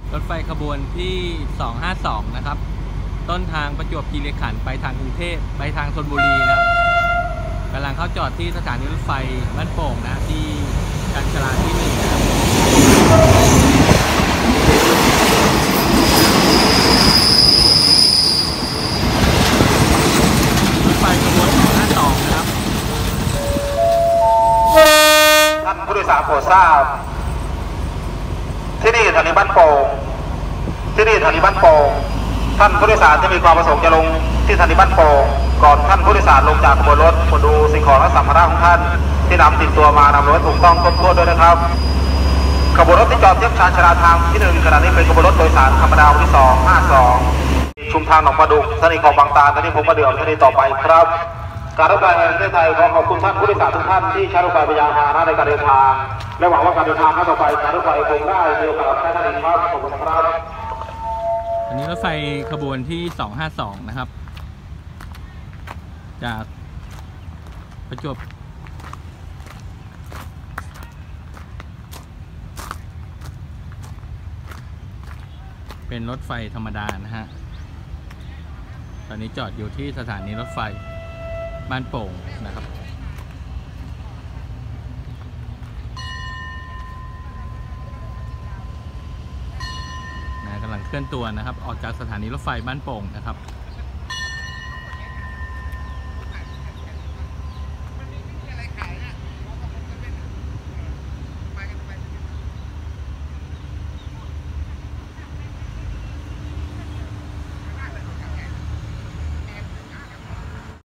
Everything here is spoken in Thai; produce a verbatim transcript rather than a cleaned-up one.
รถไฟขบวนที่สองห้าสองนะครับต้นทางประจวบคีรีขันธ์ไปทางกรุงเทพไปทางชลบุรีนะครับกำลังเข้าจอดที่สถานีรถไฟบ้านโป่งนะที่ชานชาลาที่หนึ่งนะครับรถไฟขบวนสองห้าสองนะครับท่านผู้โดยสารโปรดทราบที่นี่สถานีบ้านโป่งที่นี่สถานีบ้านโป่งท่านผู้โดยสารที่มีความประสงค์จะลงที่สถานีบ้านโป่งก่อนท่านผู้โดยสารลงจากขบวนรถควรดูสิ่งของและสัมภาระของท่านที่นำติดตัวมานำรถถูกต้องครบถ้วนด้วยนะครับขบวนรถที่จอดเทียบชานชาลาทางที่หนึ่งขณะนี้เป็นขบวนรถโดยสารธรรมดาวันที่สองห้าสองชุมทางหนองปลาดุกสถานีคลองบางตาลสถานีผมกระเดื่องสถานีต่อไปครับการรถไฟแห่งประเทศไทยขอขอบคุณท่านผู้โดยสารทุกท่านที่ใช้รถไฟเป็นยานพาหนะในการเดินทางและหวังว่าการเดินทางครั้งต่อไปการรถไฟคงได้มีโอกาสใช้ท่านอีกครับขอบคุณครับอันนี้รถไฟขบวนที่สองห้าสองนะครับจากประจวบเป็นรถไฟธรรมดานะฮะตอนนี้จอดอยู่ที่สถานีรถไฟบ้านโป่งนะครับนะกำลังเคลื่อนตัวนะครับออกจากสถานีรถไฟบ้านโป่งนะครับ